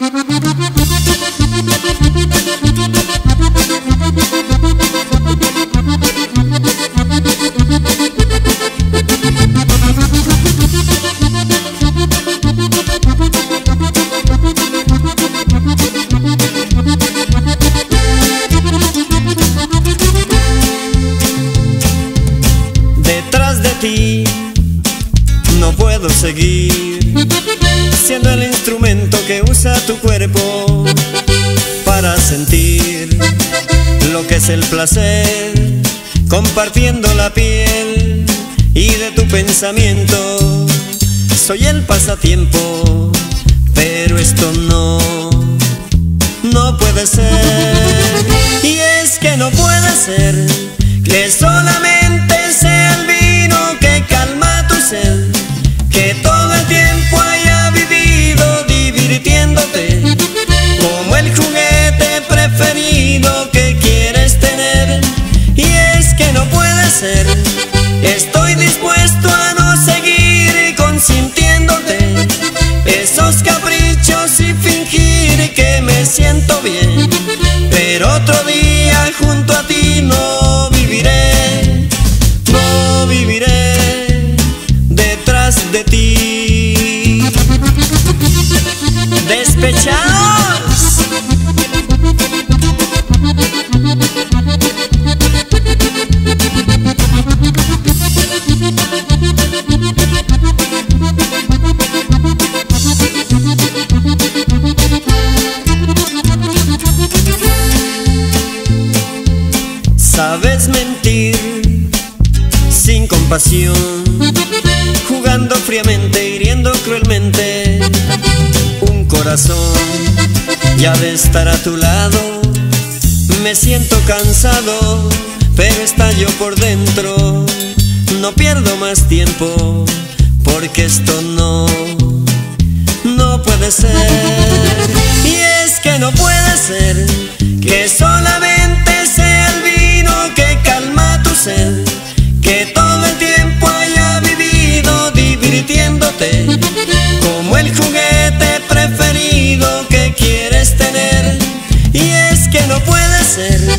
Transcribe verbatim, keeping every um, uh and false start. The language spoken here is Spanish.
Detrás de ti no puedo seguir siendo el instrumento que usa tu cuerpo para sentir lo que es el placer, compartiendo la piel y de tu pensamiento. Soy el pasatiempo, pero esto no, no puede ser. Y es que no puede ser que solamente sea el vino que calma tu sed, que todo el tiempo haya vivido divirtiéndote como el juguete preferido que quieres tener. Y es que no puede ser, estoy dispuesto a no seguir consintiéndote esos caprichos y fingir que me siento bien, pero otro día junto a ti no viviré, no viviré detrás de ti. Despechados. Sabes mentir sin compasión, jugando fríamente, hiriendo cruelmente un corazón. Ya de estar a tu lado me siento cansado, pero estallo por dentro. No pierdo más tiempo, porque esto no, no puede ser. Y es que no puede ser que solamente sea el vino que calma tu sed, que todo el tiempo haya vivido divirtiéndote como el juguete preferido que quieres tener. Y es que no puede ser